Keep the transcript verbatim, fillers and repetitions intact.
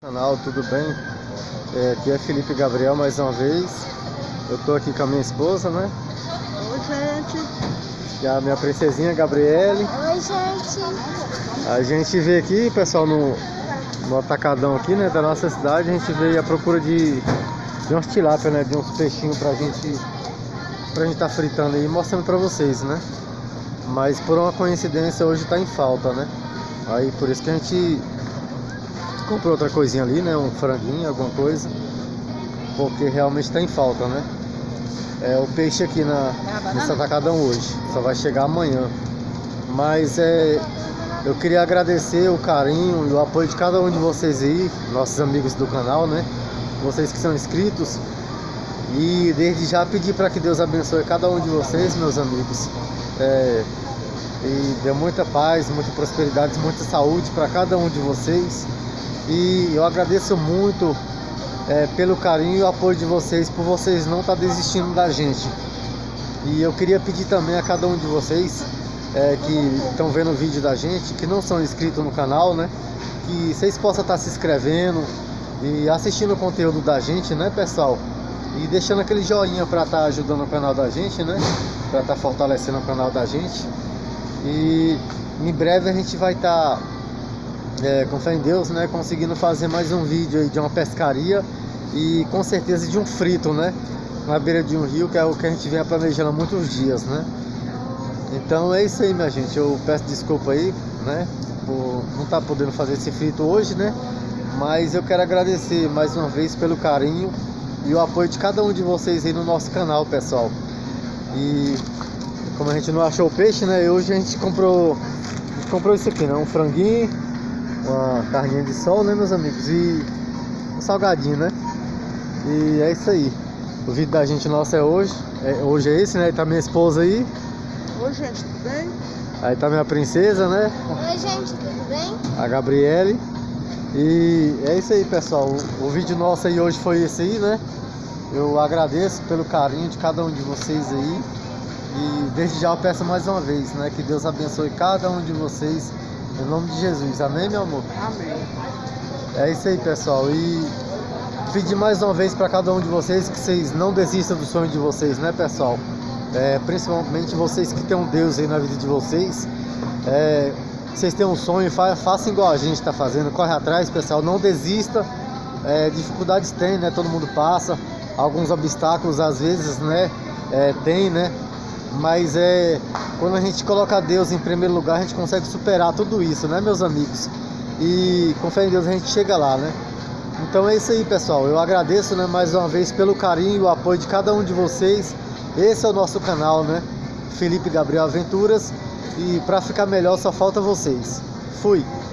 Canal, tudo bem? É, aqui é Felipe Gabriel mais uma vez. Eu tô aqui com a minha esposa, né? Oi, gente. E a minha princesinha Gabriele. Oi, gente. A gente veio aqui, pessoal, no, no atacadão aqui, né, da nossa cidade. A gente veio à procura de, de umas tilápia, né? De uns peixinhos pra gente pra gente tá fritando aí, mostrando pra vocês, né? Mas por uma coincidência hoje tá em falta, né? Aí por isso que a gente comprou outra coisinha ali, né? Um franguinho, alguma coisa. Porque realmente tá em falta, né? É o peixe aqui na, nesse atacadão hoje. Só vai chegar amanhã. Mas é... eu queria agradecer o carinho e o apoio de cada um de vocês aí, nossos amigos do canal, né? Vocês que são inscritos. E desde já pedir para que Deus abençoe cada um de vocês, meus amigos. É... E dê muita paz, muita prosperidade, muita saúde para cada um de vocês. E eu agradeço muito é, pelo carinho e o apoio de vocês, por vocês não estar desistindo da gente. E eu queria pedir também a cada um de vocês é, que estão vendo o vídeo da gente, que não são inscritos no canal, né? Que vocês possam estar se inscrevendo e assistindo o conteúdo da gente, né, pessoal? E deixando aquele joinha para estar ajudando o canal da gente, né? Para estar fortalecendo o canal da gente. E em breve a gente vai estar... É, com fé em Deus, né, conseguindo fazer mais um vídeo aí de uma pescaria e com certeza de um frito, né, na beira de um rio, que é o que a gente vem planejando há muitos dias, né. Então é isso aí, minha gente. Eu peço desculpa aí, né, por não estar podendo fazer esse frito hoje, né, mas eu quero agradecer mais uma vez pelo carinho e o apoio de cada um de vocês aí no nosso canal, pessoal. E como a gente não achou o peixe, né, hoje a gente comprou a gente comprou isso aqui, né, um franguinho, uma carninha de sol, né, meus amigos, e um salgadinho, né. E é isso aí. O vídeo da gente nosso é hoje é, hoje é esse, né. Tá minha esposa aí. Oi, gente, tudo bem? Aí tá minha princesa, né. Oi, gente, tudo bem? A Gabriele. E é isso aí, pessoal. O, o vídeo nosso aí hoje foi esse aí, né. Eu agradeço pelo carinho de cada um de vocês aí. E desde já eu peço mais uma vez, né, que Deus abençoe cada um de vocês, em nome de Jesus, amém, meu amor? Amém. É isso aí, pessoal. E pedir mais uma vez para cada um de vocês que vocês não desistam do sonho de vocês, né, pessoal? É, principalmente vocês que têm um Deus aí na vida de vocês. É, vocês têm um sonho, fa façam igual a gente está fazendo, corre atrás, pessoal, não desista. É, dificuldades tem, né? Todo mundo passa. Alguns obstáculos às vezes, né? É, tem, né? Mas é quando a gente coloca Deus em primeiro lugar, a gente consegue superar tudo isso, né, meus amigos? E com fé em Deus a gente chega lá, né? Então é isso aí, pessoal. Eu agradeço, né, mais uma vez pelo carinho e o apoio de cada um de vocês. Esse é o nosso canal, né? Felipe Gabriel Aventuras. E para ficar melhor só falta vocês. Fui!